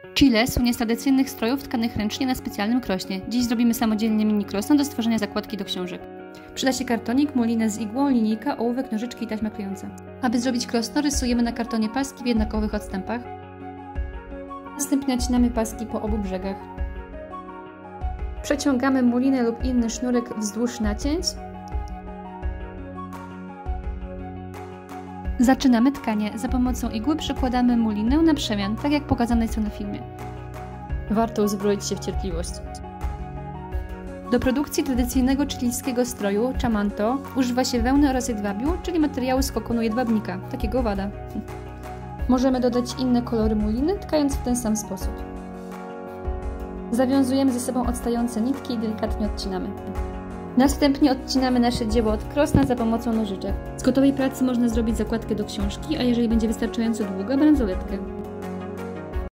Chile słynie z tradycyjnych strojów tkanych ręcznie na specjalnym krośnie. Dziś zrobimy samodzielnie mini krosno do stworzenia zakładki do książek. Przyda się kartonik, mulina z igłą, linijka, ołówek, nożyczki i taśma klejąca. Aby zrobić krosno, rysujemy na kartonie paski w jednakowych odstępach. Następnie nacinamy paski po obu brzegach. Przeciągamy mulinę lub inny sznurek wzdłuż nacięć. Zaczynamy tkanie. Za pomocą igły przykładamy mulinę na przemian, tak jak pokazane jest na filmie. Warto uzbroić się w cierpliwość. Do produkcji tradycyjnego chilijskiego stroju chamanto używa się wełny oraz jedwabiu, czyli materiału z kokonu jedwabnika, takiego owada. Możemy dodać inne kolory muliny, tkając w ten sam sposób. Zawiązujemy ze sobą odstające nitki i delikatnie odcinamy. Następnie odcinamy nasze dzieło od krosna za pomocą nożyczek. Z gotowej pracy można zrobić zakładkę do książki, a jeżeli będzie wystarczająco długa, bransoletkę.